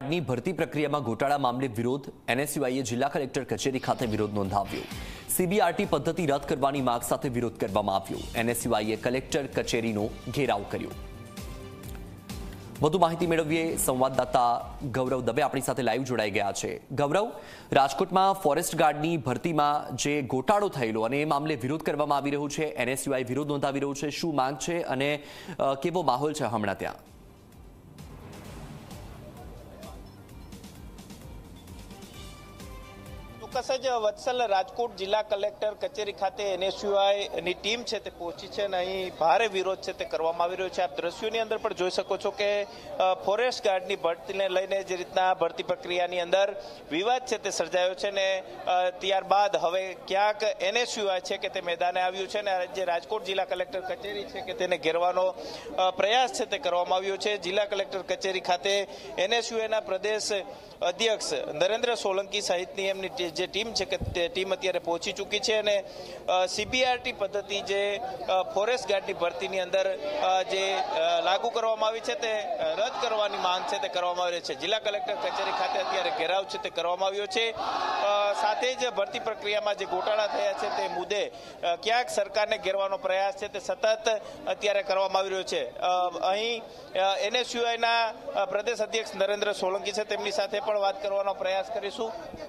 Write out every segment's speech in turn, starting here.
ની ભરતી પ્રક્રિયામાં ગોટાળા મામલે વિરોધ એનએસયુઆઈએ જિલ્લા કલેક્ટર કચેરી ખાતે વિરોધ નોંધાવ્યો। સીબીઆરટી પદ્ધતિ રદ કરવાની માંગ સાથે વિરોધ કરવામાં આવ્યો। એનએસયુઆઈએ કલેક્ટર કચેરીનો ઘેરાવ કર્યો। વધુ માહિતી મેળવીએ સંવાદદાતા ગૌરવ દવે આપણી સાથે લાઈવ જોડાઈ ગયા છે। ગૌરવ, રાજકોટમાં ફોરેસ્ટ ગાર્ડની ભરતીમાં જે ગોટાળો થયેલો અને એ મામલે વિરોધ કરવામાં આવી રહ્યો છે, એનએસયુઆઈ વિરોધ નોંધાવી રહ્યું છે, શું માંગ છે અને કેવો માહોલ છે હમણાં ત્યાં? ચોક્કસ જ વત્સલ, રાજકોટ જિલ્લા કલેક્ટર કચેરી ખાતે એનએસયુઆઈની ટીમ છે તે પહોંચી છે અને અહીં ભારે વિરોધ છે તે કરવામાં આવી રહ્યો છે। આપ દ્રશ્યોની અંદર પણ જોઈ શકો છો કે ફોરેસ્ટ ગાર્ડની ભરતીને લઈને જે રીતના ભરતી પ્રક્રિયાની અંદર વિવાદ છે તે સર્જાયો છે ને ત્યારબાદ હવે ક્યાંક એનએસયુઆઈ છે કે તે મેદાને આવ્યું છે અને જે રાજકોટ જિલ્લા કલેક્ટર કચેરી છે કે તેને ઘેરવાનો પ્રયાસ છે તે કરવામાં આવ્યો છે। જિલ્લા કલેક્ટર કચેરી ખાતે એનએસયુઆઈના પ્રદેશ અધ્યક્ષ નરેન્દ્ર સોલંકી સહિતની એમની જે ટીમ છે કે તે ટીમ અત્યારે પહોંચી ચૂકી છે અને સીબીઆરટી પદ્ધતિ જે ફોરેસ્ટ ગાર્ડની ભરતીની અંદર જે લાગુ કરવામાં આવી છે તે રદ કરવાની માંગ છે તે કરવામાં આવી છે। જિલ્લા કલેક્ટર કચેરી ખાતે અત્યારે ઘેરાવ છે તે કરવામાં આવ્યો છે। સાથે જ ભરતી પ્રક્રિયામાં જે ગોટાળા થયા છે તે મુદ્દે ક્યાંક સરકારને ઘેરવાનો પ્રયાસ છે તે સતત અત્યારે કરવામાં આવી રહ્યો છે। અહીં એનએસયુઆઈના પ્રદેશ અધ્યક્ષ નરેન્દ્ર સોલંકી છે, તેમની સાથે પણ વાત કરવાનો પ્રયાસ કરીશું।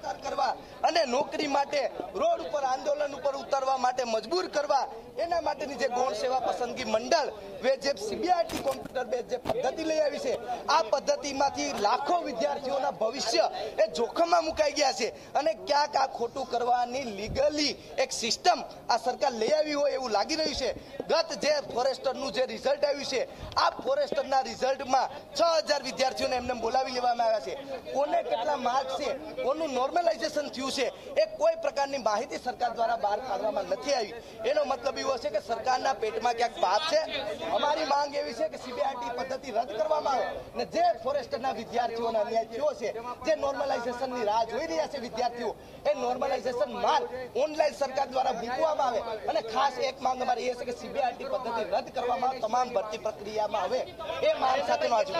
અને નોકરી માટે રોડ ઉપર આંદોલન ઉપર ઉતરવા માટે મજબૂર કરવા, એના માટેની જે ગૌણ સેવા પસંદગી મંડળ જે સીબીઆરટી કોમ્પ્યુટર બેઝ જે પદ્ધતિ લઈ આવી છે, આ પદ્ધતિમાંથી લાખો વિદ્યાર્થીઓના ભવિષ્ય એ જોખમમાં મુકાઈ ગયા છે અને ક્યાંક આ ખોટું કરવાની લીગલી એક સિસ્ટમ આ સરકાર લઈ આવી હોય એવું લાગી રહ્યું છે। ગત જે ફોરેસ્ટરનું જે રિઝલ્ટ આવ્યું છે, આ ફોરેસ્ટરના રિઝલ્ટમાં 6000 વિદ્યાર્થીઓને એમને બોલાવી લેવામાં આવ્યા છે। કોને કેટલા માર્ક છે, કોનું નોર્મલાઇઝેશન થયું છે, એ કોઈ પ્રકારની માહિતી સરકાર દ્વારા બહાર પાડવામાં નથી આવી। એનો મતલબ એવો છે કે સરકારના પેટમાં ક્યાંક પાપ છે। અમારી માંગ એવી છે કે સીબીઆરટી પદ્ધતિ રદ કરવામાં આવે ને જે ફોરેસ્ટના વિદ્યાર્થીઓને અન્યાય થયો છે, જે નોર્મલાઇઝેશનની રાહ જોઈ રહ્યા છે વિદ્યાર્થીઓ, એ નોર્મલાઇઝેશન માર્ક ઓનલાઈન સરકાર દ્વારા મૂકવામાં આવે અને ખાસ એક માંગ અમારી એ છે કે સીબીઆરટી પદ્ધતિ રદ કરવામાં આવે, તમામ ભરતી પ્રક્રિયામાં આવે, એ માંગ સાથેનો આજે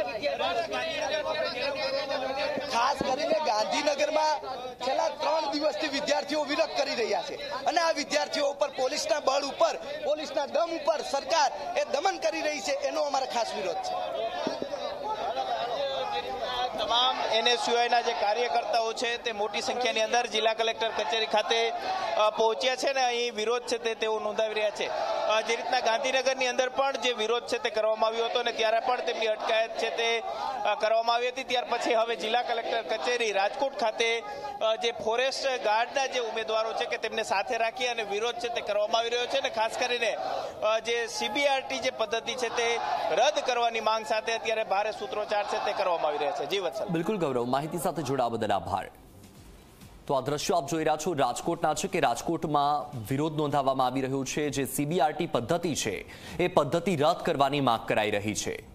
ખાસ કરીને ગાંધીનગરમાં છેલ્લા 3 દિવસથી વિદ્યાર્થીઓ વિરોધ કરી રહ્યા છે અને આ વિદ્યાર્થીઓ ઉપર પોલીસના બળ ઉપર, પોલીસના દમ ઉપર સરકાર એ દમન કરી રહી છે, એનો અમારો ખાસ વિરોધ છે। તમામ એનએસયુઆઈના જે કાર્યકર્તાઓ છે તે મોટી સંખ્યાની અંદર જિલ્લા કલેક્ટર કચેરી ખાતે પહોંચ્યા છે ને અહીં વિરોધ છે તે તેઓ નોંધાવી રહ્યા છે। જે રીતના ગાંધીનગરની અંદર પણ જે વિરોધ છે તે કરવામાં આવ્યો હતો અને ત્યારે પણ તેમની અટકાયત છે તે કરવામાં આવી હતી। ત્યાર પછી હવે જિલ્લા કલેક્ટર કચેરી રાજકોટ ખાતે જે ફોરેસ્ટ ગાર્ડના જે ઉમેદવારો છે કે તેમને સાથે રાખી અને વિરોધ છે તે કરવામાં આવી રહ્યો છે અને ખાસ કરીને જે સીબીઆરટી જે પદ્ધતિ છે તે રદ કરવાની માંગ સાથે અત્યારે ભારે સૂત્રોચ્ચાર છે તે કરવામાં આવી રહ્યા છે। જી વત્સલ। બિલકુલ ગૌરવ, માહિતી સાથે જોડાવા બદલ આભાર। તો આ દ્રશ્યો આપ જોઈ રહ્યા છો રાજકોટના છે કે રાજકોટમાં વિરોધ નોંધાવવામાં આવી રહ્યો છે। જે સીબીઆરટી પદ્ધતિ છે એ પદ્ધતિ રદ કરવાની માંગ કરાઈ રહી છે।